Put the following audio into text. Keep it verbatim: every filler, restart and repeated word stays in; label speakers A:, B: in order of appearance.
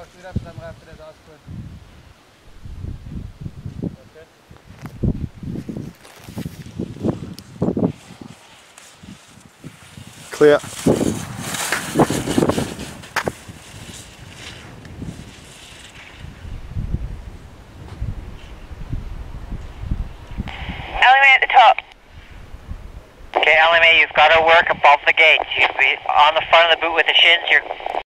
A: most we left them after that, that's good.
B: Clear.
C: Alleyway at the top. Okay, Alleyway, you've got to work above the gate. You'd be on the front of the boot with the shins. You're